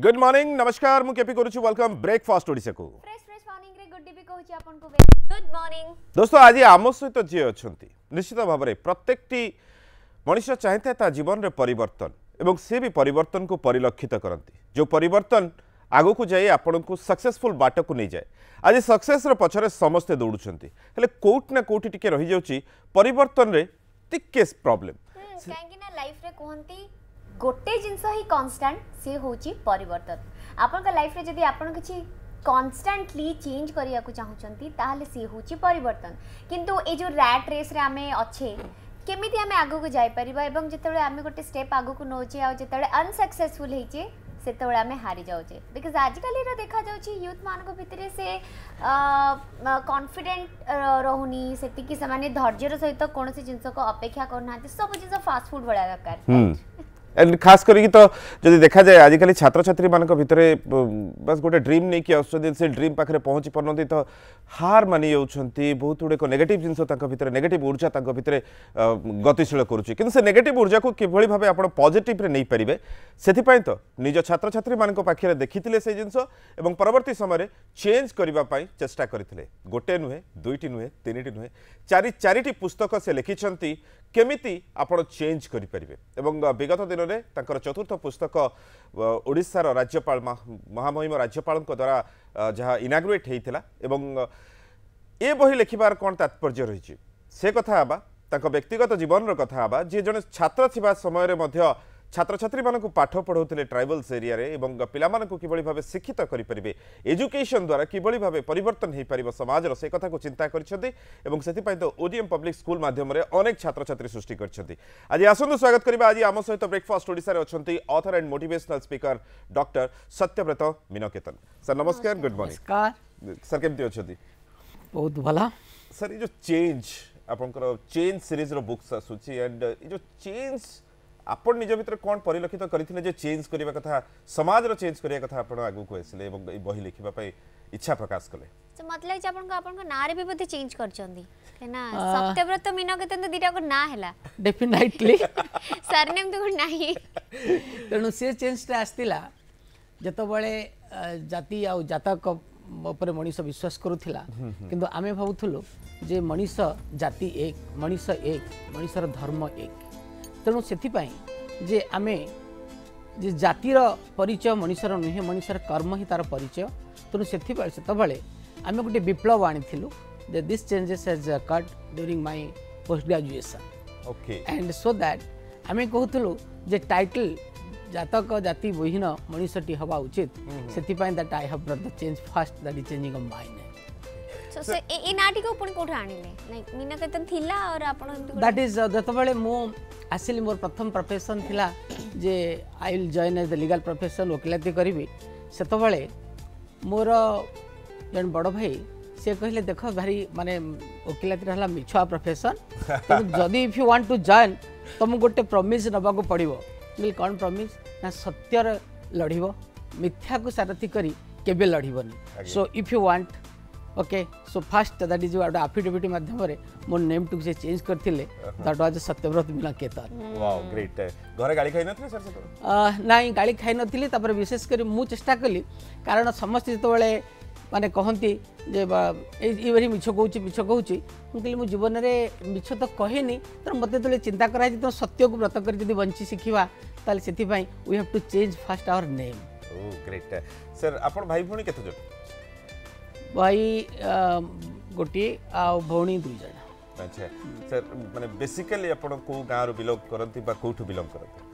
Good morning नमस्कार मु केपी करूछु वेलकम ब्रेकफास्ट ओडिसा को फ्रेश मॉर्निंग रे गुड डे भी कहूची आपन को गुड मॉर्निंग दोस्तों आज आम सहित जी अछंती निश्चित भाव में प्रत्येकटी मनुष्य चाहता ता जीवन रे परिवर्तन एवं से भी परिवर्तन को परिलक्षित करती जो परिवर्तन आगो को जाए आपण को सक्सेसफुल बाट को नहीं जाए आज सक्सेस रो पछरे समस्ते दौड़ुछंती हेले कोट ना कोठी टिके रही जाउची परिवर्तन रे टिके प्रॉब्लम काहेकि ना लाइफ रे कहंती गोटे जिंस ही कांस्टेंट से होची परिवर्तन आपन का लाइफ रे जदी आपन किछि कांस्टेंटली चेंज करिया को चाहुचंती ताहाले से होची परिवर्तन किंतु ए जो रैट रेस रे आमे अच्छे केमिति आमे आगो को जाय परिबा एवं जेतेबे आमे गोटे स्टेप आगो को नोचे आ जेतेबे अनसक्सेसफुल हेचे सेतेबे आमे हारि जाउचे बिकॉज़ आजकल रे देखा जाउची यूथ मान को भितरे से कॉन्फिडेंट रहउनी सेति कि समाने धैर्यर सहित कोनोसी जिंस को अपेक्षा करना सब जिंस फास्ट फूड बड़ा दरकार एंड खास करी तो जदि देखा जाए आजिकल छात्र छात्री मान भितर बस गोटे ड्रीम नहीं कि आसुँच से ड्रीम पाखे पहुँची पारती तो हार मानि जाऊँगी बहुत गुड़े नेगेटिव जिनस भितर नेगेटिव ऊर्जा भितर गतिशील करुच्ची कि नेगेटिव ऊर्जा को किभली भाव आप पॉजिटिव नहीं पारे से तो निज छात्र छात्री मान पाखे देखी से जिनस और परवर्ती समय चेंज करने चेष्टा करते गोटे नुहे दुईटी नुहे तीन नुहे चारिटी पुस्तक से लिखिं केमिति आपण चेंज करें विगत दिन में चतुर्थ पुस्तक ओडिशार राज्यपाल महामहिम राज्यपाल द्वारा जहाँ इनाग्रेट होता ए बही लिखिबार कौन तात्पर्य रही से कथा व्यक्तिगत जीवन कथा जी जन छात्र थिबा समय रे मध्य छात्र छात्री मानक पाठ पढ़ाऊले ट्राइबल्स एरिया रे एवं पिला मानक किभली भाबे शिक्षित करें एजुकेशन द्वारा किभली भाबे परिवर्तन हो पार समाज से कथा को चिंता कर तो ओडीएम पब्लिक स्कूल माध्यम अनेक छात्र छात्री सृष्टि कर आज आसतु स्वागत करबा आज आम सहित ब्रेकफास्ट ओडिसा रे अछंती author and motivational speaker doctor Satyabrata Meenketan sir नमस्कार गुड मॉर्निंग सर केमती अछंती बहुत भला सर ये जो चेंज आपनकर चेंज सीरीज रो बुक्स आसुची एंड ये जो चेंज आपण निज भितर कौन परिलक्षित करथिले जे चेंज करिवा कथा समाज रो चेंज करिया कथा आपण आगु को आसिले एवं ई बही लिखिबा पई इच्छा प्रकाश कले तो मतलब जे आपण को नारे भी बते चेंज करचंदी केना सत्यव्रत मीनकेतन तो दिटा को ना हैला डेफिनेटली सरनेम तो नाही तेणु से चेंज टा आस्तिला जतो बळे जाति आ जातक ऊपर मनीष विश्वास करूथिला किंतु आमे भाबुथुलो जे मनीष जाति एक मनीषर धर्म एक तेणु से जे आमे जे जातिर परिचय मनीषर नुहे मनीषर कर्म ही तार परिचय तेणु से आमे गोटे विप्लव आनी this changes has occurred during my post graduation okay and so that आमे कहूथुलु जे टाइटल जातक जाति विहीन मनीषटी हवा उचित से that I have brought the change first that is changing of my name so ए नाटी को पुणी कोठा आनिले लाइक मीनकेतन थिला और आपण दैट इज जतबेले मो आसिली मोर प्रथम प्रोफेशन थिला जे I will join as the legal profession वकिलाती करी सेतबेले मोर जन बड़ भाई से कहले देख भारी माने वकिलाती रहला मिछुआ प्रोफेशन तो जदी if you want to join तुम गोटे प्रॉमिस नबा को पड़िबो मिल कौन प्रॉमिस ना सत्यर लड़िबो मिथ्या को सारथी करी केबे लड़िबोनी so if you want okay so first that is गोटे एफिडेविट माध्यम रे मोर नेम टू से चेंज करथिले that was Satyabrata Meenketan wow great घरे गाड़ी खाई नथले सर नाई गाड़ी खाई नथिली तापर विशेष कर मु चेष्टा कली कारण समस्त जतबेले माने कहंती जे एवरी मिछ कहूची मु कहली मु जीवन रे मिछ तो कहेनी तर मते तले चिंता करा जे तो सत्य को व्रत कर जदी वंची सिखिबा ताले सेति पई we have to change first our name oh great sir आपण भाई भणी केते जण भाई गोटे आ भौणी दुई जण अच्छा सर माने बेसिकली आपण को गाँ रो बिलोंग करंती बा कोठु बिलोंग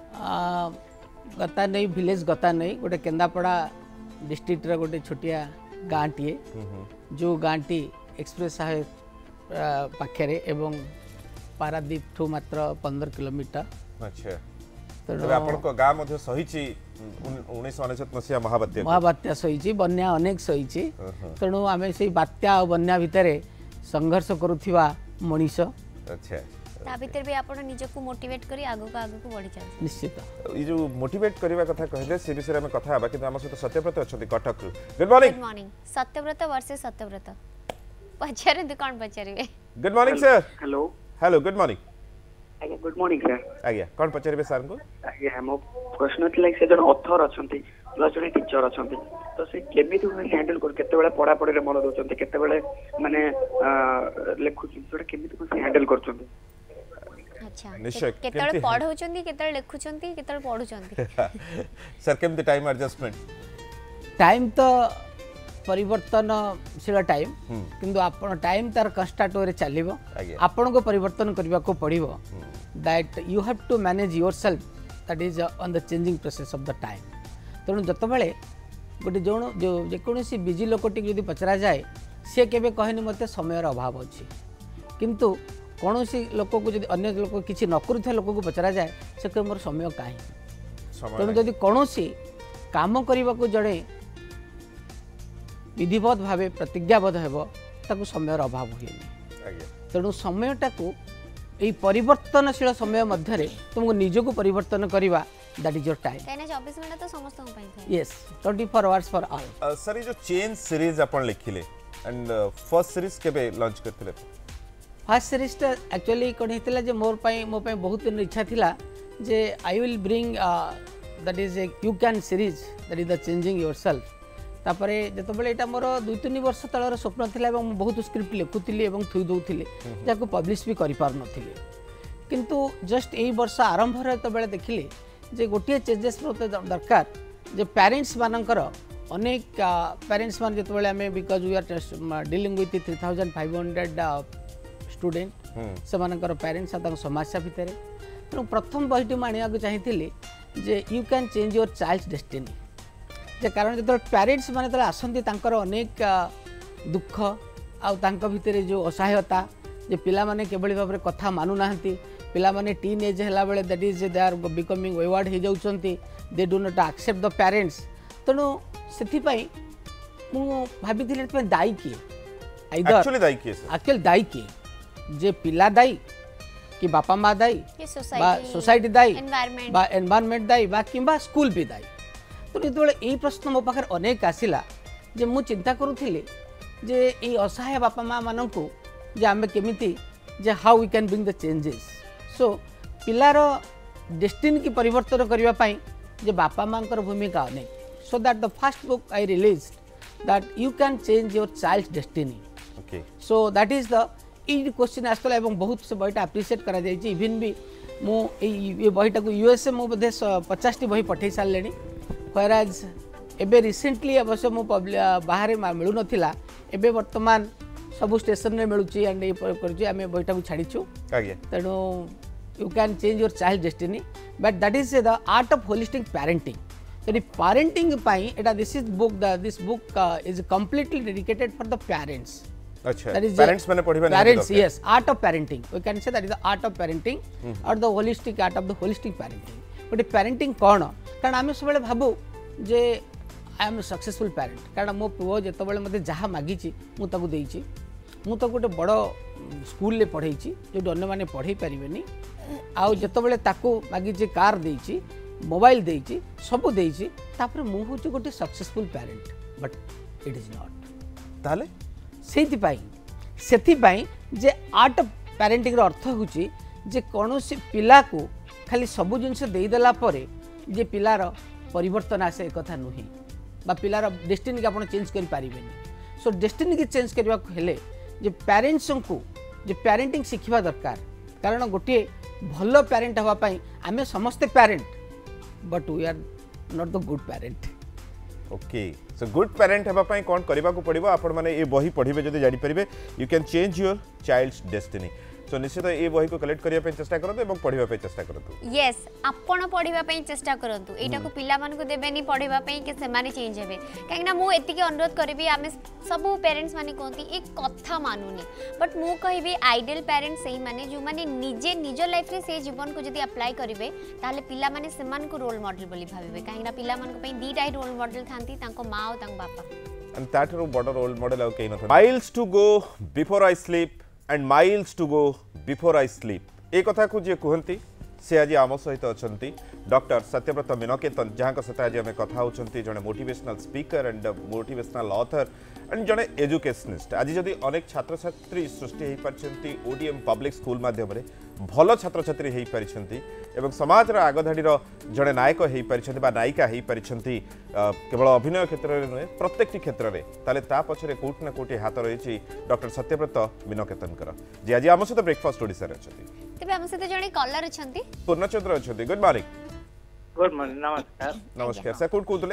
करंती गता नहीं विलेज गता नहीं गोटे केंदापड़ा डिस्ट्रिक्ट रे गोटे छोटिया गाँ टीए जो गाँटी एक्सप्रेस हाईवे पाखे एवं पारादीप ठू मात्र 15 किलोमीटर अच्छा तो आपण को गाँ मध्ये सहीची 1999 मसिया महाबात्या सहीची बन्या अनेक सहीची तेणु आमे से बात्या और बन्या भितर संघर्ष करुथिबा मनीष अच्छा ता भीतर भी आपण निज को मोटिवेट करी आगो को बढ़ी जाय निश्चित ये जो मोटिवेट करबा कथा कहले से विषय में कथा हबा कि हम सहित सत्यव्रत अछंती Cuttack good morning Satyabrata versus Satyabrata पछारे दुकान पछारे good morning sir hello good morning good morning sir आज्ञा कौन पचारे सर को आज्ञा मो प्रश्न थिला से जन ऑथर अछंती प्लस जड़े टीचर अच्छा तो से केमी हैंडल कर केते पढ़ा पढ़ी मन दौरान केते माने लिखुचे केमी हैंडल कर अच्छा निश्चय केतळे पढौचंती केतळे लिखुचंती केतळे पढुचंती सर केमती टाइम एडजस्टमेंट टाइम तो परिवर्तनशील टाइम किंतु आपण टाइम तार कंस्टांट वे चलो आपण को परिवर्तन करने को पड़ो that you have to manage yourself that is on the changing process of the time तेणु जितेबाला गोटे जो जेकोसी बिजी लोकटी जब पचरा जाए सी केवे कहनी मत समय अभाव अच्छी किंतु कौन लोक को जब अन्य लोक किसी न करुवा लोक को पचरा जाए से कहे मोर समय कहीं तेणु जदि कौन काम करने को जड़े विधिवत भाव प्रतिज्ञाबद्ध हो समय अभाव हुए तेणु समयटा को यही परिवर्तनशील समय मध्य तुमको निजक परिवर्तन करवा that is your time 24 minute तो समस्त को पाई yes 24 hours for all sir ये जो चेंज सीरीज अपन लिखिले एंड फर्स्ट सीरीज केबे लॉन्च करथिले फर्स्ट सीरीज एक्चुअली कोन हेतला जे मोर पई बहुत दिन इच्छा थिला जे I will bring that is a you can series that is the changing yourself तापर जितेबाला यहाँ मोर 2-3 वर्ष तलर स्वप्न था बहुत स्क्रिप्ट लिखुली और थुई दूसरी जहाँ पब्लिश भी कर पार नी किंतु जस्ट यही वर्ष आरंभ जो देखिली जे गोटे चेंजेस दरकार जे पेरेंट्स मानकर अनेक पेरेंट्स मान जो आम because we are dealing with 3500 student से पेरेंट्स समस्या भितर तेणु प्रथम बहीटी मुझे चाहिए जे you can change your child's destiny जे कारण जो पेरेंट्स माने आसती अनेक दुख आउट भितर जो असहायता जे पिला माने केवल भाव में कथा मानुना पिला माने टीन एज है बेले that is they are becoming wayward हो जाउछंती they do not accept the parents तेणु से भाई दायी किए एक्चुअली दायी किए जे पिला दायी कि बापा माँ दायी सोसाइटी दायी एनवायरनमेंट दायी कि स्कूल भी दायी तो जो यही प्रश्न मो पाखे अनेक आसला जे मु चिंता करुली जे ये असहाय बापा माँ मान को जे आम केमी जे how we can bring the changes so पिलार डेस्टिनी की परिवर्तन करने जे बापा माँ भूमिका अनेक so that the first book I release that you can change your child destiny so that is the ये क्वेश्चन आसला बहुत से बहीटा एप्रिशिएट करा जायछि इवन भी मु बहीटा को यूएसए मु बोधे 50 बही पठे सारे व्हेराज एबे रिसेंटली अवश्य मु बाहर मिलू नथिला एबे वर्तमान सब स्टेशन में मिलूची एंड ये आम बहीटा को छाड़ीचु तेणु you can change your child destiny but that is the art of holistic parenting तेणु parenting this book is completely dedicated for the parents parents yes art of parenting we can say that is the art of parenting or the holistic art of the holistic parenting but parenting कौन कारण आम सब भावु जे I am successful parent कारण मो पुओ जिते मत जहाँ मागिची मुझे मुझे गोटे बड़ स्कूल पढ़े जो अन्य मैंने पढ़े पारे आउ जिते मागिची कार देची मोबाइल देची सब देची मुझे गोटे successful parent but it is not ताले से आर्ट पेरेंटिंग अर्थ हूँ जे कौन पिला को खाली सबू जिनस देदेला जे पिलार परिवर्तन आसे एक कथा नुहे बा पिलार डेस्टिनी आप चेंज करें सो डेस्टिनी की चेंज करने जे पेरेंट्स को जे पेरेंटिंग शिखा दरकार कारण गोटे भल पेरेंट हाँपाई आम समस्ते parent but we are not the good parent okay so good parent हेबाई कौन करने को पड़ो आपण मैंने ये बही पढ़े जब जापर you can change your child's destiny so निश्चित ये बही को कलेक्ट करने चेष्टा करूँ और पढ़ाई चेष्टा करूँ यस आपण पढ़ाई चेष्टा करूँ यहाँ को पिला मानक देवेनि पढ़ाई कि से चेंज हे कहीं मुझे अनुरोध करी आम सब पेरेंट्स माने कहती एक कथा मानुनी बट मु कहि आइडियल पेरेंट्स से माने जो माने निजे निज लाइफ रे से जीवन को जदि अप्लाई करेंगे ताले पिला माने सेमान को रोल मॉडल बोली भाबे कहीं पिला मानक पई दीटा ही रोल मॉडल थांती तांको माँ और तांको बापा एंड दैट बड़ रोल मॉडल आ कहीं न miles to go before I sleep and miles to go before I sleep ए कथा को जे कहती से आज आम सहित अच्छा डॉक्टर सत्यव्रत मीनकेतन जहाँ सहित आज आम कथा होती जड़े motivational speaker and motivational author and जड़े एजुकेशनिस्ट। आज जदि अनेक छात्र छात्री सृष्टि हो पार्टी ओडीएम पब्लिक स्कूल माध्यम भल छात्र छात्री हो पार्टी एवं समाज आगधाड़ी जड़े नायक हो पार्टी नायिका हो पार्टी केवल अभिनय क्षेत्र में नुहे प्रत्येक क्षेत्र में ताले ता पछरे कोट ना कोटी हाथ रही डॉक्टर सत्यव्रत मीनकेतन जी आज आम सहित ब्रेकफास्ट ओडिशा तेबे हम सहित जड़े कॉलर अछंती पूर्णचंद्र अच्छा गुड मॉर्निंग। गुड मॉर्निंग नमस्कार नमस्कार सर कोट कहते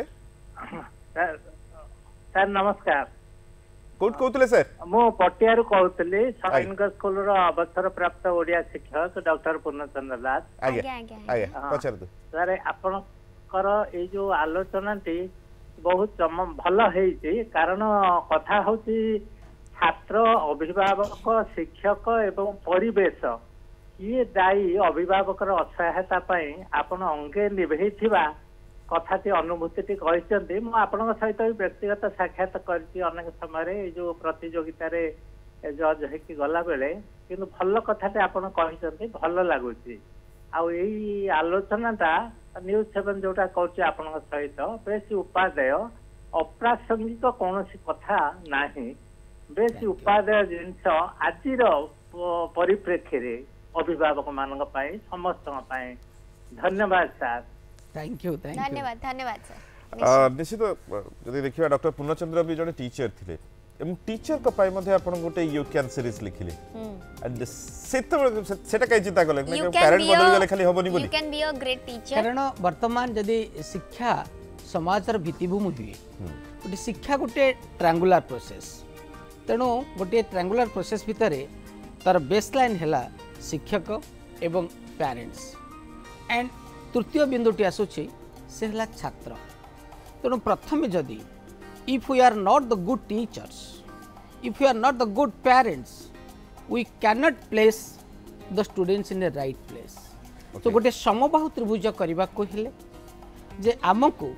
सर नमस्कार कोट कहते सर मु पटियारू कहतली सैनिक स्कूल रो अवसर प्राप्त ओडिया शिक्षक डॉक्टर पूर्णचंद्र दास। आगे आगे पछरतु सर आपनकर ए जो आलोचनाटी बहुत भल हेछि कारण कथा होछि छात्र अभिभावक शिक्षक एवं परिवेश किए दायी अभिभावकर असहायता पाई आपण अंगे निभेइथिबा कथाटी अनुभूति कहते मुझे सहित व्यक्तिगत साक्षात करछि अनेक समय जो प्रतियोगिता रे जज होकि गला बेले किंतु भल कथाटे आपण कहते भल लगुच आलोचनाटा न्यूज 7 जोटा कहछि आपण सहित बेस उपादेय अप्रासंगिक कौन कथा नाही बेस उपादेय जिनस आज परिप्रेक्षी रे अभिभावक मान समस्त धन्यवाद सर। थैंक यू धन्यवाद धन्यवाद सर। निश्चित जदि देखिए डॉक्टर पूर्णचंद्र भी जड़े टीचर थे एवं टीचर को पाई मध्ये आपण गोटे यू कैन सीरीज लिखिले एंड सेटा कई चिंता कले पेरेंट बदल गले खाली होबनी बोली you can be a great teacher कारण वर्तमान जदि शिक्षा समाजर भित्तिभूमि हुए गोटे शिक्षा गोटे ट्रायंगुलर प्रोसेस तेणु गोटे ट्रायंगुलर प्रोसेस भितर तार बेसलाइन हैला शिक्षक एवं पेरेंट्स एंड तृतीय बिंदुटी आसूची से हला छात्र तेणु प्रथम जदि if we are not the good teachers if you are not the good parents we can not place the students in a right place. तो गोटे समबाहु त्रिभुज करने को हेले जे आमको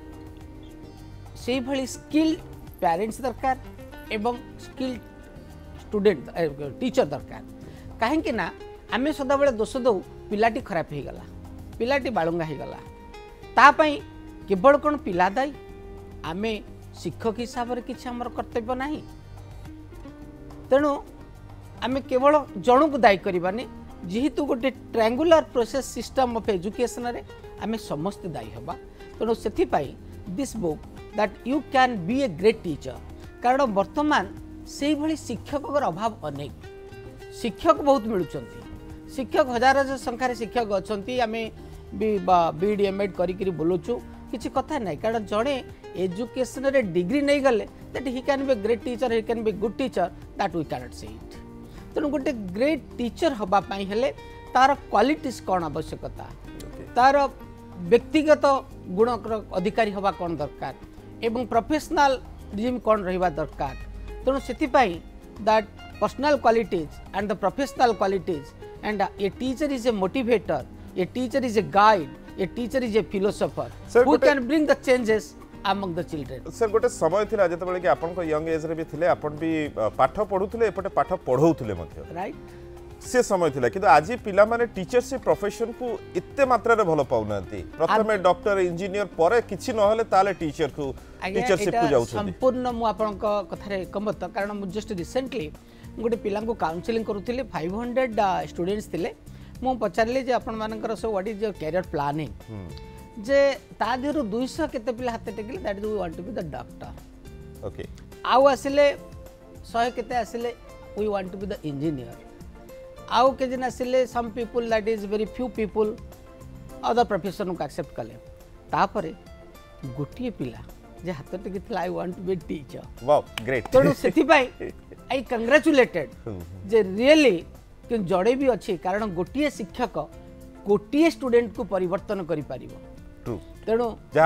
से भली स्किल्ड पेरेंट्स दरकार एवं स्किल्ड स्टूडेंट टीचर दरकार कहीं ना आमे सदा बेले दोष दौ पिलाटी खराब हो गला पिलाटी बालुंगा हो गला तापाई केवल कौन पिला दायी आमे शिक्षक हिसाब से किसी आमर कर्तव्य नहीं तेणु आमे केवल जन को दायी करवानी जेहेतु गोटे triangular process system of education रे आमे समस्त दायी हवा तेणु से this book that you can be a great teacher कारण वर्तमान से भली शिक्षक अभाव अनेक शिक्षक बहुत मिलुचंती शिक्षक हजार संख्यार शिक्षक अच्छा आम बीडी एमएड करी बोलुचु किसी कथा ना कारण जड़े एजुकेशन रे डिग्री नहीं गले that he can be great teacher he can be good teacher that we cannot say it तेणु गोटे ग्रेट टीचर हवा पाई हेले तार क्वालिटीज कौन आवश्यकता तार व्यक्तिगत गुण अधिकारी हवा कौन दरकार एवं प्रोफेशनल रिजिम कौन रहिबा दरकार तेणु से that personal qualities and the professional qualities and a teacher is a motivator, a teacher is a guide, a teacher is a philosopher sir, who can bring the changes among the children. sir गोटे समय थिला जते बेले कि आपन को young age रे भी थिले आपन भी पाठ पढुथिले एपटे पाठ पढौथिले मध्ये राइट से समय थिला किंतु आज पिला माने टीचरशिप प्रोफेशन को इत्ते मात्रा रे भलो पाउनांती प्रथमे डॉक्टर इंजीनियर परे किछि न होले ताले टीचर को टीचरशिप को जाउ संपूर्ण मु आपन को कथा रे एकमत कारण मु जस्ट रिसेंटली गोटे पिला को काउंसलिंग करूली 500 स्टूडेंट्स थिले मु पचारली जे अपन मानकर so what is your career planning जे ता देरु 200 केते पिला हाथ टेकिले that we want to be the doctor okay आउ आसिले 100 केते आसिले we want to be the engineer आउ के दिन आसिले some people that is very few people other profession को एक्सेप्ट कले तापरे गोटिए पिला जे हाथ टेकिला I want to be teacher wow great तेणु से आई कंग्रेचुलेटेड जे रियली कि जड़े भी अच्छी कारण गोटे शिक्षक गोटे स्टूडेंट को परिवर्तन करि पारिबो तेणु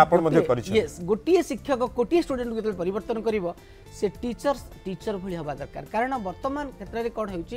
यस गोटे शिक्षक गोटे स्टूडेंट को परिवर्तन करिवो से टीचर भली हवा दरकार कारण वर्तमान क्षेत्र में कौन होउची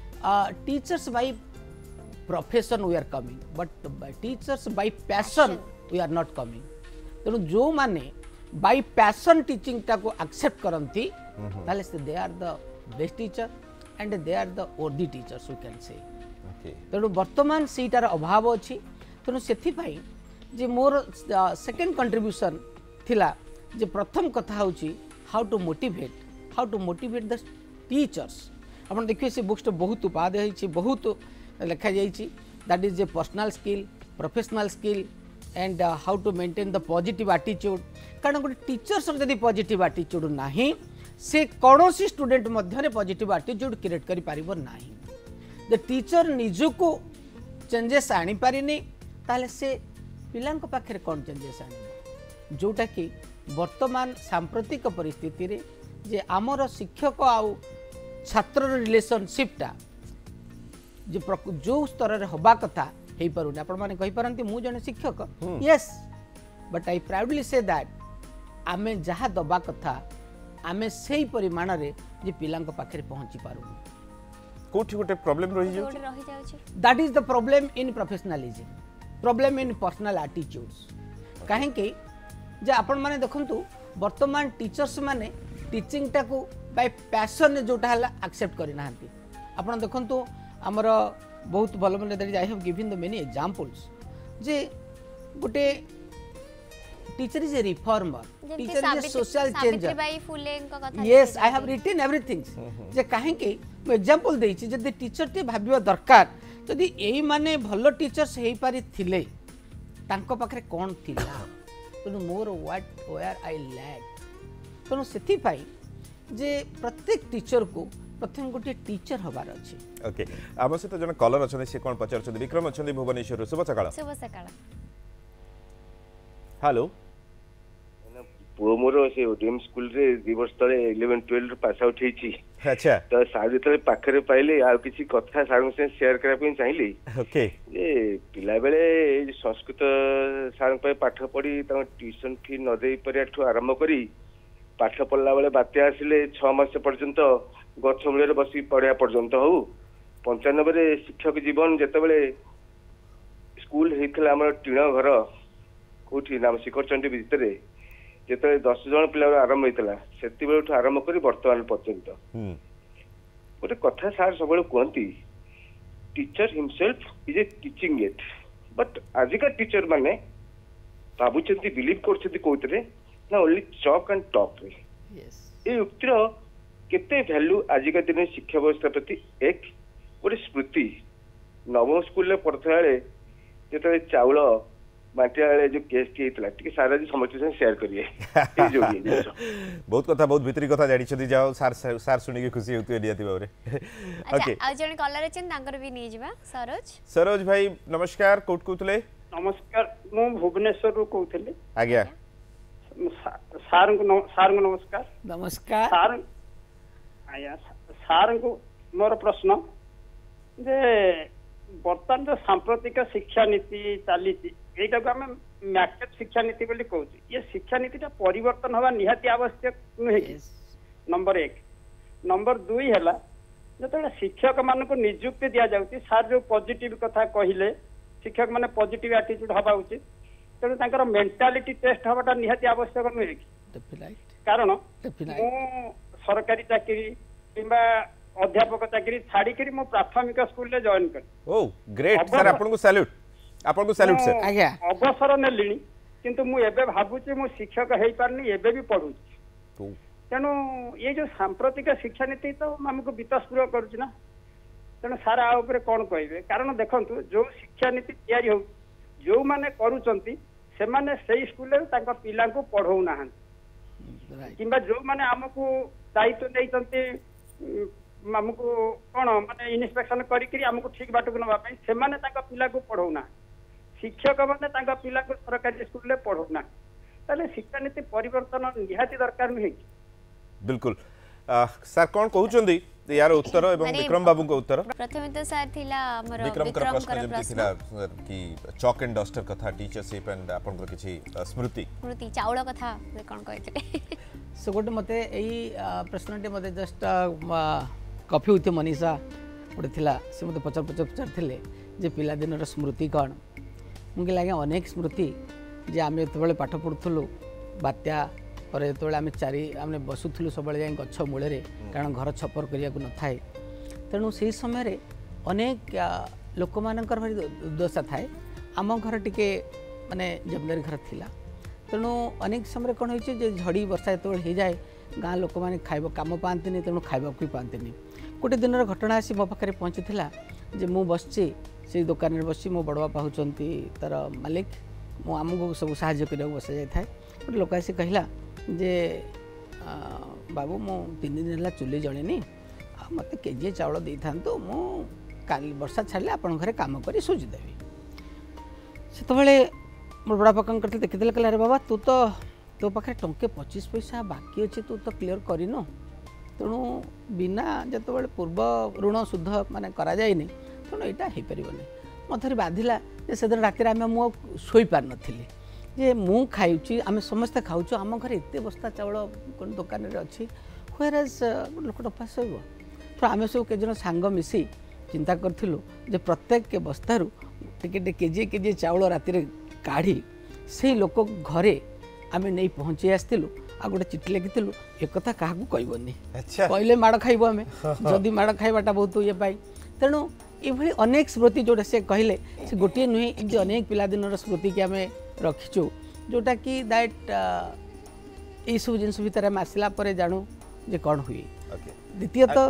teachers by profession we are coming but teachers by passion we are not coming तेणु जो माने बाय पैशन टीचिंग टा को एक्सेप्ट करंती ताले they are the best teacher and they are the worthy teachers we can say तेणु बर्तमान seater अभाव अच्छी तेणु से जे मोर सेकेंड कंट्रीब्यूशन थिला जे प्रथम कथा होची how to motivate the teachers. आप देखिए से बुक्स तो बहुत उपाध्याय होती बहुत लिखा जाइए that is a personal skill professional skill and how to maintain the positive attitude कारण गोटे टीचर्स जदि पॉजिटिव एटीट्यूड नाही से कौन सी स्टूडेंट मध्य पॉजिटिव एटीट्यूड क्रिएट करि पारिबो नाही। द टीचर निजको चेंजेस आनी पारिनी ताले से पिलांक पाखे कौन चेंजेस आने जोटा कि वर्तमान सांप्रतिक परिस्थिति रे जे आमर शिक्षक आउ छात्र रिलेशनशिपटा जो स्तर रे हबा कथा हे पारुनी आपण माने कहि पारंती मु जने शिक्षक yes but I proudly say that आमे जहा दबा कथा आमे सेही परिमाण रे जे पिलांक पाखे पहुंची पारुनी कोठी गोटे प्रॉब्लम रही जाउ that is the problem in professionalism problem in personal attitudes कहीं जे आपण माने देखंतु वर्तमान टीचर्स माने टीचिंग टाको बाय पैशन जोटा हला एक्सेप्ट करि नाहंती आपण देखंतु हमर बहुत भल मन that I have given the many examples जे गोटे teacher is a reformer teacher is a social changer yes I have written everything जे कहीं मैं एग्जांपल देछि जदि टीचर टे भाबिबा दरकार जदि एई माने भलो टीचर्स हेई पारि थिले तांको पाखरे कोन थिला तेणु मोर व्हाट वेयर आई लैक तेणु से जे प्रत्येक टीचर को प्रथम गोटे टीचर हबार अच्छे। ओके आम सहित जन कलर अच्छा से कौन पचार विक्रम अच्छा भुवनेश्वर शुभ सकाळ हेलो पुओ मोर से ओडीएम स्कूल रे 2 वर्ष तले 11 12 पास आउट हेची अच्छा तो सार जतले पाखरे पाइले आ किसी कथा सार से शेयर करा पे चाहिली ओके ए पिला बेले संस्कृत सार पे पाठ पढ़ी त ट्यूशन फी न देई परियाठू आरंभ करी पाठ पढ़ला बेले बात्या आसिले 6 मास पर्यंत गछ मूले बसी पढ़िया पर्यंत हो 95 रे शिक्षक जीवन जेतेबेले स्कूल हेतला हमर टीण घर कोठी नाम शिखरचंडी भितर जेते 10 जन पिला आरंभ होता से आरंभ कर बर्तमान पर्यंत गोटे कथा सार सब कहती teacher himself is a teaching aid but आजिका टीचर माने भावुंट बिलीव कर ना ओनली चॉक एंड टॉक रे उक्तिर केते वैल्यू आजिका दिन शिक्षा व्यवस्था प्रति एक गोटे स्मृति नवम स्कूल पढ़ता बेले जो चाउल बांटिया जो केस टी सारा समस्त शेयर करिए बहुत कथा बहुत भितरी कथा जानी जाओ सार सार सुनी खुशी होती है नियति बारे ओके आ जने कॉलर अछन तांकर भी नहीं जिबा सरोज भाई नमस्कार कोट कोतले नमस्कार मु भुवनेश्वर रो कहथले आज्ञा सार को नमस्कार नमस्कार सार आया सार को मोर प्रश्न जे वर्तमान जो सांप्रतिक शिक्षा नीति चली यहीटा को आम मैकेट शिक्षा नीति बोली कहूँ ये शिक्षा नीति परिवर्तन हवा निहाती आवश्यक नुहे कि नंबर 1 नंबर 2 है जो शिक्षक मान को नियुक्ति दि जाऊँगी सार जो पॉजिटिव कथा कहले शिक्षक माने पॉजिटिव एटीट्यूड हवा उचित तेणु तांकर मेंटालिटी टेस्ट हवाटा निहाती आवश्यक नुहे कि कारण सरकारी चाकरी किंबा अध्यापक चाकरी छाड़ी मो प्राथमिक स्कूल रे जॉइन कर ओ ग्रेट सर आपन को सैल्यूट सर आज्ञा अवसर नेलिनी किंतु मु एबे भाबुची मु शिक्षक हेई पारनी एबे भी पढुची तेणु ये जो सांप्रतिक शिक्षा नीति तो हमको वितस्पुर करुच ना तेणु सारा ऊपर कौन कहे कारण देखंतु जो शिक्षा नीति तैयारी हो जो माने करूचंती से माने सही स्कूल रे तांका पिला को पढ़ौ ना किंबा जो माने हमको दायित्व देइचंती हमको कौन माने इन्स्पेक्शन करी हमको ठीक बाट को नवा से माने तांका पिला को पढ़ौ ना शिक्षक माने तांका पिला को सरकारी स्कूल रे पढ़ौ ना ताले शिक्षा नीति परिवर्तन निहाती दरकार नहीं बिल्कुल सर कौन कहउचंदी यार उत्तर एवं विक्रम बाबू को उत्तर प्रथम तो सर थिला हमर विक्रम कर प्रश्न जेमति थिला कि चॉक एंड डस्टर कथा टीचरशिप एंड आपन को किछि स्मृति चाउल कथा कोन कहते सो गोटे मते एई प्रश्नटे मते जस्ट कॉफी उते मनीषा गोटे थिला से मते पचार थिले जे पिला दिन स्मृति कौन मुझे लगे अनेक स्मृति जे आम जो पाठ पढ़ुलु बात्या पर जो आम आम बसुलु सब जाए गछ मूल कारण घर छपर करने न थाए तेणु से समय अनेक लोक मानकर भारी दुर्दशा थाए आम घर टिके माने जमींदारी घर थिला तेणु अनेक समय कौन हो झड़ी वर्षा जो हो जाए गाँ लोक मैंने खाइब कम पाते तेणु खाइबा भी पाते गोटे दिन घटना आसी मो पाखे पहुँची जे मु बसची से दुकान में बस मो बड़ बापा होती तार मालिक मु आमको सब साहाଯ୍य करने बसा जाए गोटे लोक आसी कहला जे बाबू मु 3 दिन है चुली जलेनी मत केजी चाउल दे था मु काली वर्षा छाड़े आप घरे कम कर सुझीदेवी से मोर बड़ा पाक करते देखीदे कहला अरे बाबा तू तो तो पाखे टंके 25 पैसा बाकी अच्छे तू तो क्लीयर करनु तेणु बिना जो पूर्व ऋण शुद्ध माने करा जायनी तेणु यहाँ हो पारनी मत बाधिला से दिन राति आम मुझे शोई पार नी जे मु खाऊँ आम समस्ते खाऊँ आम घर एत बस्ता चाउल दुकान में अच्छी हुएराज लोक उपास हो तो आम सब कई सांग मिसी चिंता करूँ जे प्रत्येक बस्तारू टिके केजी केजी चाउल राति काढ़ी से लोक घरे आम नहीं पहुँची आसलु आ गोटे चिठी लिखिलु एक कथा क्या कहबनी कहले माड़ खाइब आम जदि माड़ खाइबाटा बहुत ये पाई तेणु ये अनेक स्मृति जोटा से कहले से गोटे नुहे ये अनेक पिलादिन स्मृति की आम रखीचु जोटा कि दैट ये सब जिन भितर आम आसला जानू जे कौन हुए द्वितीय तो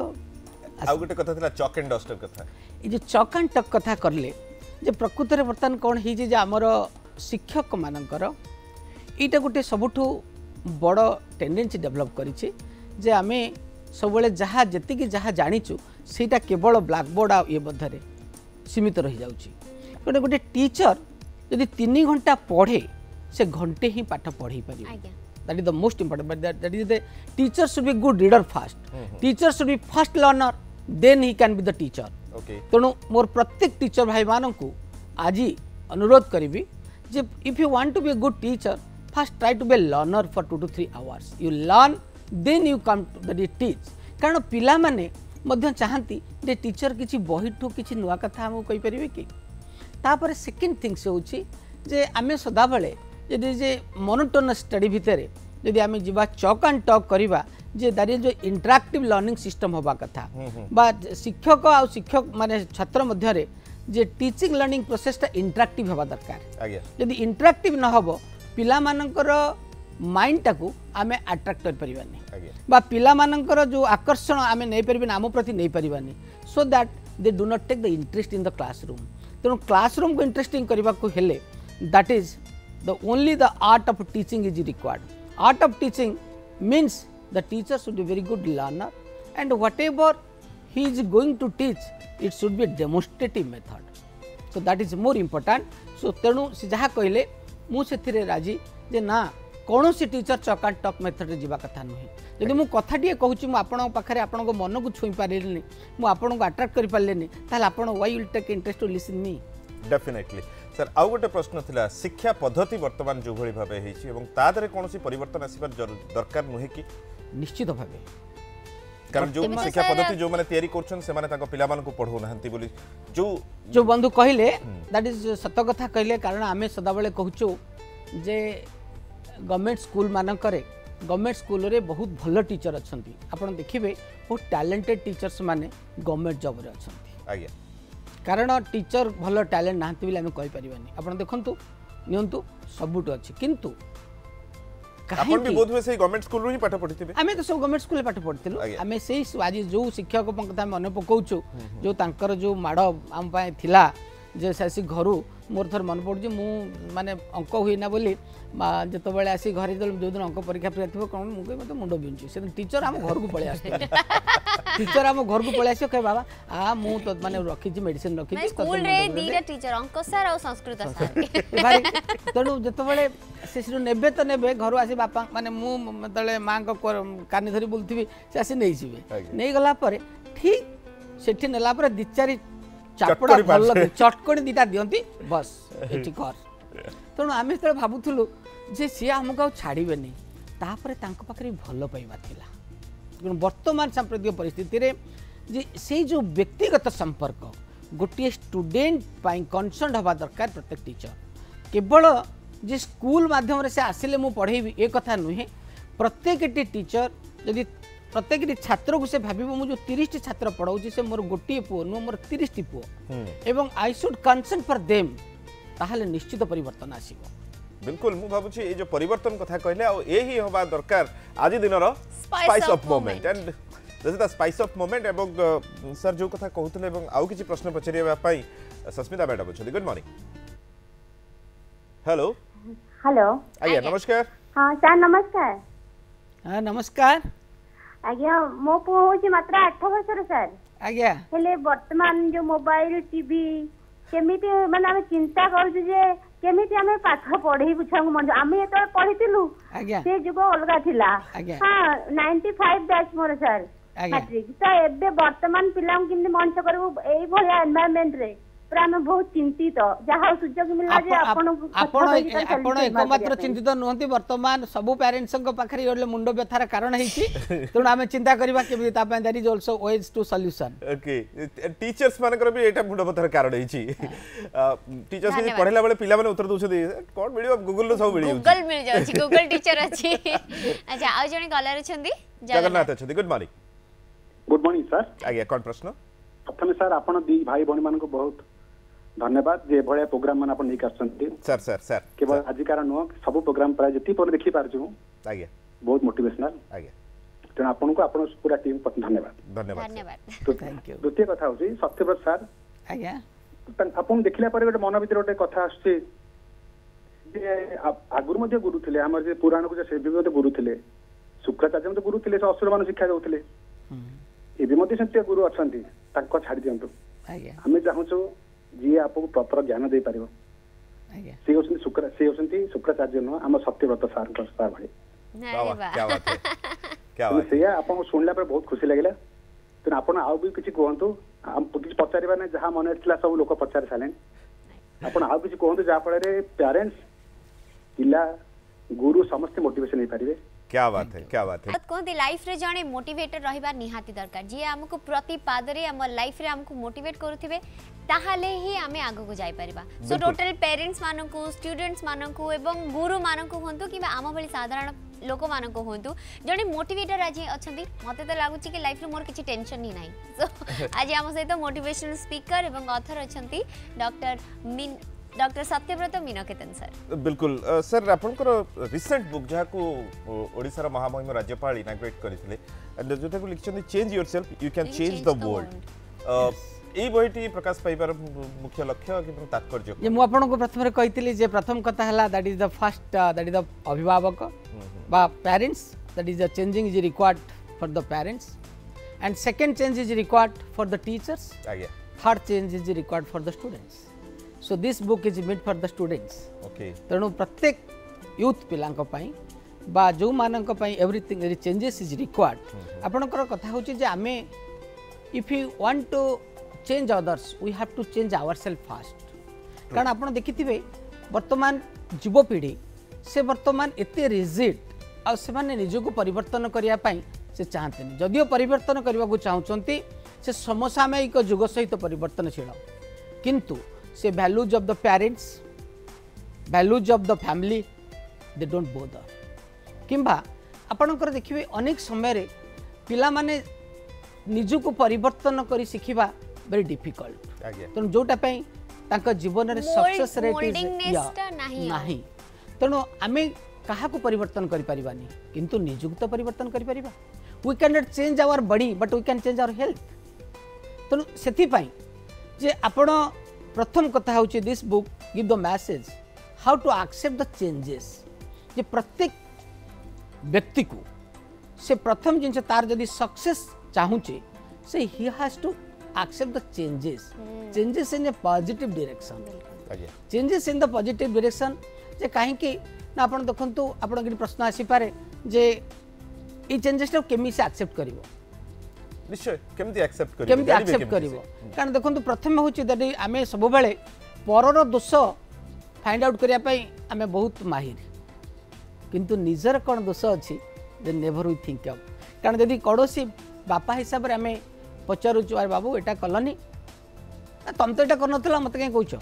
गोटे कथा था चॉक एंड डस्टर कथा ये जो चॉक एंड टक कथा करले जे प्रकृत में बर्तमान कौन है आमर शिक्षक मानकर यहाँ गोटे सबुठु बड़ टेंडेंसी डेभलप करिछि जे आमे सबले जहाँ जी जहाँ जाचु सेटा केवल ब्लैकबोर्ड आ ये मध्य सीमित रही जाउछि गोटे गोटे टीचर यदि 3 घंटा पढ़े से घंटे ही पाठ पढ़ी पारि that is the most important that is the teacher should be good reader fast teacher should be first learner then he can be the teacher तेणु मोर प्रत्येक टीचर भाई मानन को आज अनुरोध करी जे if you want to be a good teacher first try to be a learner for 2 to 3 hours you learn then you come to the teach कारण पिला माने मध्य चाहती जे टीचर किछि बही ठू किछि नुआ कथा हम कहि परिबे कि तापर सेकंड थिंग्स होछि जे आमे सदा बेले यदि जे मोनोटोनस स्टडी भितरे यदि आमे जिबा चॉक एंड टॉक करिबा जे दारी जो इंटरैक्टिव लर्निंग सिस्टम होबा कथा बा शिक्षक आ शिक्षक माने छात्र मध्य रे जे टीचिंग लर्निंग प्रोसेसटा इंटरैक्टिव होबा दरकार यदि इंटरैक्टिव न होबो पिला मानकर माइंड टाकू आमे अट्रैक्ट कर परिबानी बा पिला मानकर जो आकर्षण आमे नहीं परिबानी आम प्रति नहीं परिबानी so that they do not take the interest in the classroom तेणु क्लासरूम को इंटरेस्टिंग करने को हेले that is the only the art of teaching is required art of teaching means the teacher should be very good learner and whatever he is going to teach it should be demonstrative method so that is more important so तेणु से जहाँ कहले मुझे राजी जे ना कौन सी teacher chalk and talk method रे जीवा कथा नुहे जदि मु कथाटिए कहूँ मुझे पाखे आपण मन को छुई पारे मुझे अट्राक्ट कर पारे ताल आप why will take interest to listen me definitely sir आउ गोटे प्रश्न थिला शिक्षा पद्धति वर्तमान जो भली भाबे हेछि एवं तादरे कोनोसी परिवर्तन आसीबार दरकार नुहे कि निश्चित भाबे कारण जो शिक्षा पद्धति जो माने तयारी करछन से माने ताको पिला मान को पढो नहंती बोली जो बंधु कहले दैट इज सत कथा कहले कारण आमे सदा बेले कहूचो जे गवर्नमेंट स्कूल मानकरे गवर्नमेंट स्कूल रे बहुत भल टीचर अछंती आपण देखिबे बहुत टैलेंटेड टीचर्स माने गवर्नमेंट जॉब रे अछंती आज्ञा कारण टीचर भल टैलेंट नाहंती बिले आमे कहि परिबानी आपण देखंतु नियंतु सबुट अछि किंतु आपण भी बोध में से गवर्नमेंट स्कूल रो ही पाठ पढिथिबे आमे तो सब गवर्नमेंट स्कूल पाठ पढिथिलु आमे सेही आज जो शिक्षक कथा मन पकाउछु जो तांकर जो माड़ आम पाए थिला जे सासी घरु मोर थर मन पड़ू मु माने अंक हुई ना बोली जो बड़े आसी घर जो दिन अंक परीक्षा प्रिय थो कौन मुझे मतलब मुंड बिंचु से टीचर आम घर को पलि आस टीचर आम घर को पलि आस कहे बाबा आ मु तो माने रखी मेडिसिन रखी स्कूल रे दीटा टीचर अंक सर और संस्कृत सर भाई तेणु जो बड़े से नेबे तो नेबे घर आसी बापा माने मु तले मां को कानी धरी बुलथि से आसी नहीं जीवे नहीं गला पर ठीक सेठी नेला पर दी चारि चापड़ा भल चटकणी दीटा दियंती बस एठी कर तेणु आम जो भावुलु जे सी आमको छाड़े तापर पाखे भल पाइबा थिला वर्तमान सांप्रदायिक परिस्थिति रे जे से जो व्यक्तिगत संपर्क गोटे स्टूडेंट पाई कनसर्न हवा दरकार प्रत्येक टीचर केवल जे स्कूल माध्यम से आसिले मु पढ़ेबी ए कथा नुहे प्रत्येक टीचर यदि प्रत्येक छात्र को से भाव मु जो 30 छात्र पढ़ाऊँ से मोर गोटे पुओ नुह मोर 30 पुओ एवं I should concern for them ताहले निश्चित परिवर्तन आसीबो। बिल्कुल मु भाबुची ये जो परिवर्तन कथा कहले आ यही होबा दरकार आज दिनर spice of moment and this is the spice of moment एवं सर जो कथा कहउतले एवं आउ किछि प्रश्न पचरिया पई सस्मिता मैडम अछि। Good morning. हेलो हेलो आज्ञा नमस्कार। हाँ सर नमस्कार। हाँ नमस्कार आज्ञा मो पुओ होची मात्र 8 वर्षर सर आज्ञा हेले वर्तमान जो मोबाइल टीवी केमिति माने हम चिंता करू जे केमिति हमें पाठ पढ़ी बुझा मन आमे तो पढ़ितिलु आज्ञा से जुग अलगा थिला। हाँ 95 बैच मोर सर मैट्रिक तो एबे वर्तमान पिला किंति मंच करबो एई भलिया एनवायरनमेंट रे पूरा हम बहुत चिंतित जहाँ सुजोग मिलला जे आपण एकमात्र चिंतित नुहंती वर्तमान सबु पेरेंट्स पाखरे गोटे मुंड व्यथार कारण हेछि तेणु आमे चिंता करबा के तापा that is also ways to solution. Okay teachers मानकर भी एटा मुंड व्यथार कारण हेछि टीचर्स के पढेला बेले पिला माने उत्तर दोछथि कोन मिलियो गूगल रो सब मिलियो गूगल मिल जाछि गूगल टीचर अछि। अच्छा आ जने कॉलर छथि जगन्नाथ छथि। Good morning. Good morning sir. आज्ञा कोन प्रश्न प्रथम सर आपण दी भाई बहन मान को बहुत धन्यवाद जे भले प्रोग्राम मान आपण निक आछंती सर सर सर केवल अधिकार नो सब प्रोग्राम प्राय जति पर देखि पारछु आज्ञा बहुत मोटिवेशनल आज्ञा तेणु आपण को आपण पूरा टीम धन्यवाद धन्यवाद धन्यवाद थैंक यू। द्वितीय कथा होची सत्यव्रत सर आज्ञा आपण देखिला पर गोटे मन भीतर गोटे कथा आछी जे आगुर मध्ये गुरु थिले हमर जे पुराण को जे से भी मध्ये गुरु थिले शुक्राचार्य मध्ये गुरु थिले से असुर मान शिक्षा दउथिले एबे मध्ये सत्य गुरु अछंती ताको छाडी दियंतु आज्ञा हमें चाहूछु जी आपको प्रॉपर ज्ञान दे पारिबो आज्ञा से होसंती शुक्राचार्य नो हम सत्यव्रत सार को सार भाई क्या बात है क्या बात से या आपन सुनला पर बहुत खुशी लागला तो आपन आउ भी किछि कहंतु हम किछि पचारिबा नै जहां मन थिला सब लोक पचारि सालेन आपन आउ किछि कहंतु जा फळे रे पेरेंट्स पिला गुरु समस्त मोटिवेशन नै पारिबे। क्या बात है क्या बात है कहते लाइफ रे जाने मोटिवेटर रहिबा निहाती दरकार जी हमको प्रति पादरे हम लाइफ रे हमको मोटिवेट करूथिबे ताहाले ही आमे आगो को जाई परिबा। सो टोटल पेरेंट्स मानकू स्टूडेंट्स मानकू एवं गुरु मानकू होंतु कि आम भली साधारण लोक मानकू होंतु जने मोटिवेटर आज अछंती मते तो लागुची कि लाइफ रे मोर किछि टेंशन ही नाही। सो आज हम सहित मोटिवेशनल स्पीकर एवं ऑथर अछंती डॉक्टर सत्यव्रत मीनकेतन सर। बिल्कुल सर आपनकर रिसेंट बुक जहा को ओडिसा रा महामहिम राज्यपाल इनाग्रेट करथिले एंड जोटा को लिखछन change yourself you can change the world ए बहिटी प्रकाश पाइबार मुख्य लक्ष्य कि तात्पर्य जे मु आपन को प्रथम रे कहितली जे प्रथम कथा हला that is the first that is the अभिभावक बा parents that is the changing is required for the parents and second change is required for the teachers आज्ञा third change is required for the students. So this book is made for the students. Okay तेणु प्रत्येक youth पिलांक पई बा जो मानक पई everything changes is required आपनकर कथा होची जे आमे if you want to change others we have to change ourself first. कारण आपण देखिथिबे वर्तमान युवपीढ़ी से वर्तमान एते रिजिड आ से माने निजको परिवर्तन करिया पई से चाहते नहीं जदियो परिवर्तन करबा को चाहउचंती से समसामयिक युग सहित परिवर्तनशील किंतु से values of the parents values of the family they don't bother किंबा आपणकर देखिए अनेक समय रे पिला माने निजको परिवर्तन करी सिखिबा वेरी डिफिकल्ट तेणु जोटा पई तांका जीवन रे सक्सेस रेट इज नाही तेणु आमे कहा को परिवर्तन करि परिबानी किंतु निजको तो परिवर्तन करि परिबा we can not change our body but we can change our health तेणु सेथि पई जे आपण प्रथम कथा होची this book give the message how to accept the changes जे प्रत्येक व्यक्ति को से प्रथम जिनस तार जदि सक्सेस चाहूचे से he has to accept the changes in a positive direction changes in the positive direction जे काहे कि ना आपण देखंतु आपण के प्रश्न आसी पारे जे ई चेंजेस केमी से एक्सेप्ट करिवो निश्चय केमती एक्सेप्ट करिवो कारण देखंतु प्रथम होची दैट आमे सब बेले परर दोष फाइंड आउट करिया पई आमे बहुत माहिर किंतु निजर कोन दोष अछि जे नेवर वी थिंक ऑफ कारण यदि कड़ोसी बापा हिसाब रे आमे पचारू अरे बाबू एटा कलनी तुम तो एटा करनथला मते कहीं कहूछ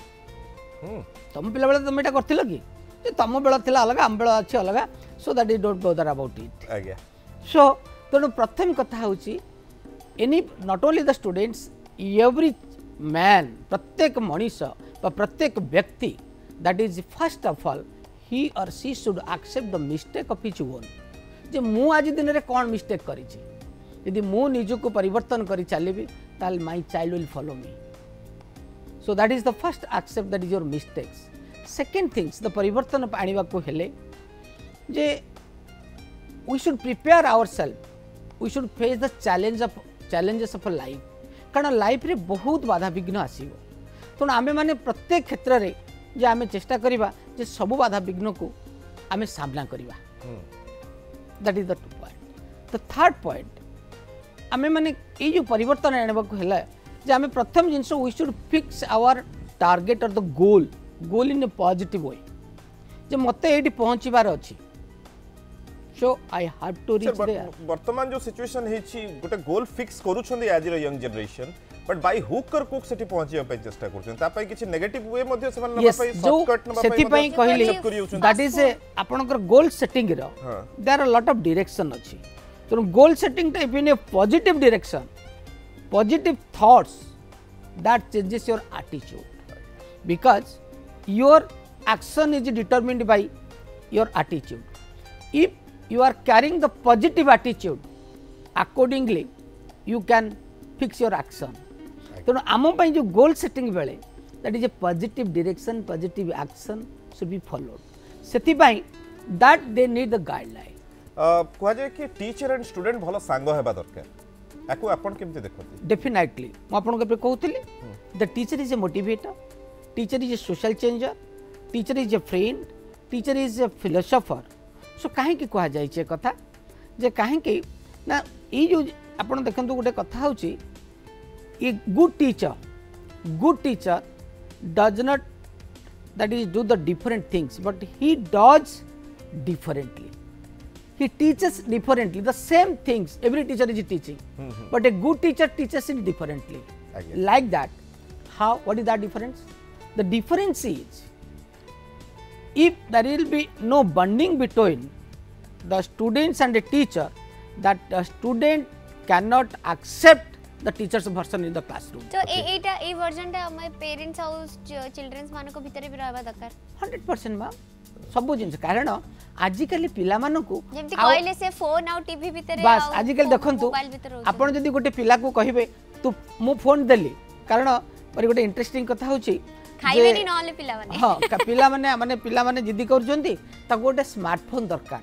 तुम पिला बेले तुम एटा करथिलो कि तुम बेला थिला अलग आम बेला अछि अलग so that is don't bother about it आज्ञा सो तेणु प्रथम कथा होची any not only the students every man प्रत्येक मनीष प्रत्येक व्यक्ति that is first of all he or she should accept the mistake of his own जे मु आज दिन रे कौन मिस्टेक करिछि यदि मु निजको परिवर्तन करी चलिबी ताल my child will follow me so that is the first accept that is your mistakes second things the परिवर्तन आनिबा को हेले जे we should prepare ourself we should face the challenges of life कारण लाइफ रे बहुत बाधा विघ्न आसीबो तेणु आमे माने प्रत्येक क्षेत्र रे जे आमे चेष्टा करिबा जे सब बाधा विघ्न को आमे सामना करिबा that is the point the third point आमे माने ए जो परिवर्तन आनबा को हैला जे आमे प्रथम जिंस we should fix our target or the goal in a positive way जे मते एडी पहुंचीबार अछि so I have to reach there वर्तमान जो सिचुएशन हेछि गोटे गोल फिक्स करूछन्दी आज रो young generation but by hook or कुक सेठी पहुंचिया पे चेष्टा करछन ता पई किछि नेगेटिव वे मध्ये से नबा पई शॉर्टकट नबा पई सेठी पई कहली दैट इज आपनकर गोल सेटिंग रो there are lot of direction अछि तो goal setting type in a positive direction positive thoughts that changes your attitude because your action is determined by your attitude if you are carrying the positive attitude accordingly you can fix your action तेणु आम पाई जो goal setting बेले that is a positive direction positive action should be followed सेति पाई that they need the guideline कह जाय कि टीचर एंड स्टूडेंट भलो सांग हेबा दरकार एको आपण केमते देखथि डेफिनेटली म आपण के कहउतली the teacher is a motivator teacher is a social changer teacher is a friend teacher is a philosopher so कहीं कह जाए कथा जे कहीं ना ये जो आप देखते गोटे कथा हूँ good teacher does not that is do the different things but he does differently he teaches differently the same things every teacher is teaching but a good teacher teaches it differently like that how what is that difference the difference is if there will be no bonding between the students and the teacher that the student cannot accept the teacher's version in the classroom so Etah A version ता हम parents और children's मान को भीतर भी रहबा दरकार 100% मा सब जिंस कारण आजि काली पिला मान को जेमति कहले से फोन और टीवी भीतर बस आजि काली देखंतु आपण जदी गोटे पिला को कहिबे तू मु फोन देली कारण पर गोटे इंटरेस्टिंग कथा होची खाइबेनी नले पिला माने हां पिला माने जिद्दी करजंती ता गोटे स्मार्टफोन दरकार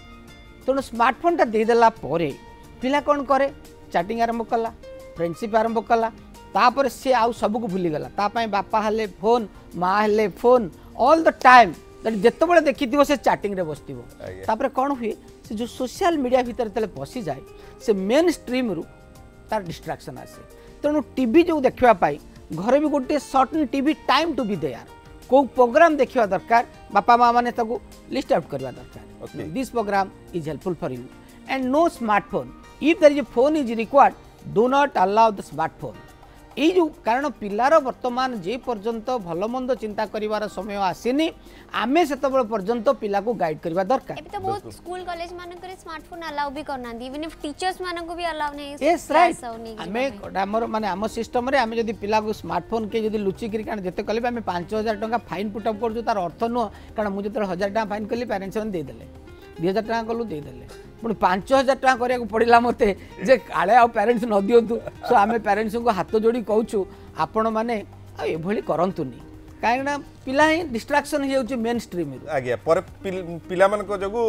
तो स्मार्टफोन ता दे देला परे पिला कोन करे चैटिंग आरंभ कला फ्रेंडशिप आरंभ कला तापर से आउ सब को भूली गला ता पई बापा हले फोन मां हले phone all the time that जत्ते बळे देखिथिबो से चैटिंग रे बसथिबो तापर कोन हुए से जो सोशल मीडिया भीतर तले पसी जाए से मेन स्ट्रीम रु तार डिस्ट्रैक्शन आसे तनु टीवी जो देखिबा पाई घर भी गोटे certain TV time to be there को प्रोग्राम देखिबा दरकार बापा मां माने ताको लिस्ट आउट करबा दरकार this program is helpful for you and no smartphone if there is a phone is required do not allow the smartphone ये जो कारण पिलार वर्तमान जे पर्यंत भल मंद चिंता करिवार समय आसीनी आमे सेतबेल पर्यंत पिला को गाइड करबा दरकार एबे तो बहुत स्कूल कॉलेज मान करे स्मार्टफोन अलाउ भी करना दी इवन इफ टीचर्स मान को भी अलाउ नहीं यस राइट आमे हमर माने हम सिस्टम रे आमे जदी पिला को स्मार्टफोन के जदी लुची करी कारण जते कले आमे 5000 टका फाइन पुट अप करजु तार अर्थ न कारण मु जते 1000 टका फाइन कली पेरेंट्स दे देले 2000 टका कलु दे देले पुणी 5000 टका करिया को पड़िला मते जे काले आ पेरेंट्स न दियंतु सो आमे पेरेंट्स को हाथ जोड़ी कहूछु आपण माने ए भली करंतुनी काहेना पिला ही डिस्ट्रैक्शन हो जाउची मेन स्ट्रीम रे आज्ञा पर पिला मन को जगु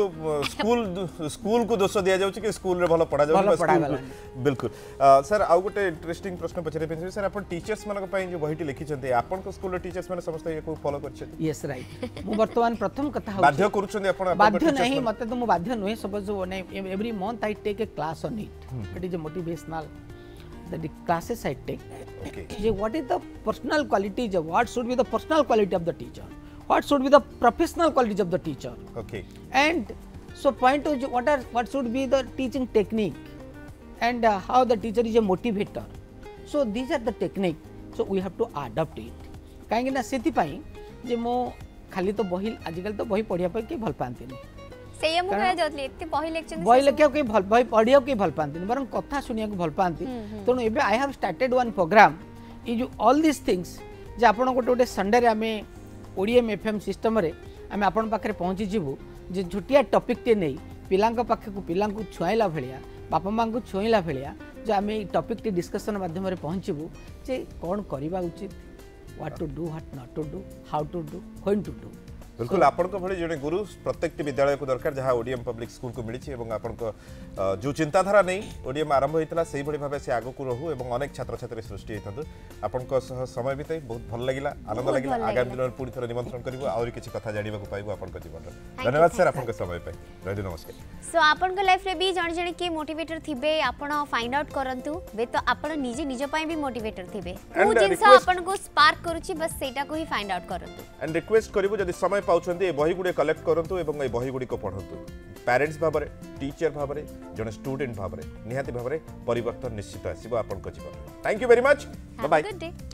स्कूल को दोष दिया जाउची कि स्कूल रे भलो पढ़ा जाउ बिल्कुल सर आ गोटे इंटरेस्टिंग प्रश्न पछरे पेन सर आपण टीचर्स मन को पई जो बहिटी लिखि छथि आपण को स्कूल रे टीचर्स माने समस्त ये को फॉलो करछथि यस राइट मु वर्तमान प्रथम कथा हो बाध्य करूछथि आपण बाध्य नहीं मते तो मु बाध्य नहे suppose every month I take a class on it is a motivational the classes I take. Okay. What is the personal qualities? What should be the personal quality of the teacher? What should be the professional qualities of the teacher? Okay. And so point to what should be the teaching technique and how the teacher is a motivator. So these are the technique. So we have to adopt it. कहीं ना सेति पाई जे मो खाली तो बही आजिकल तो बही पढ़िया पे के भल पांती नहीं सेया मु कह जातले एते बही लेक्चर बही लेखिया के भल बही पढ़िया के भल पांती बरं कथा सुनिया के भल पांती तणु एबे I have started one program ई जो ऑल दिस थिंग्स जे आपण गोटे संडे रे आमे ओडीएम एफएम सिस्टम रे आमे आपण पाखरे पहुंची जीवु जे झुटिया टॉपिक टे नै पिलांक पाखे को पिलांक छुआइला भलिया बापा मां को छुइला भलिया जे आमे ई टॉपिक टे डिस्कशन माध्यम रे पहुंचीबु जे कोन करिबा उचित what to do what not to do how to do when to do बिल्कुल आपण को भली जने गुरु प्रत्येक विद्यालय को दरकार जहाँ ओडीएम पब्लिक स्कूल को मिली और आपण को जो चिंताधारा नहीं ओडीएम आरंभ होता से भाई भाव से आगक रहू और अनेक छात्र छात्री सृष्टि होता आपण को समय बीते बहुत भल लगे आनंद लगे आगामी दिन पुणी थोड़ा निमंत्रण करूँ आहरी किसी कथा जानवा पाइबू आपण जीवन धन्यवाद सर आपण समय रही नमस्कार सो आपण लाइफ रे भी जण जण के मोटिवेटर थिबे आपण फाइंड आउट करंतु बे तो आपण निजे निज पई भी मोटिवेटर थिबे वो जिंस आपण को स्पार्क करूची बस सेटा को ही फाइंड आउट करंतु एंड रिक्वेस्ट करिवो जदी समय पाउछन्ती बही गुडे कलेक्ट करंतु एवं ए बही गुडी को पढंतु पेरेंट्स भाबरे टीचर भाबरे जने स्टूडेंट भाबरे निहाती भाबरे परिवर्तन निश्चित आसीबो आपण को जीवन thank you very much bye bye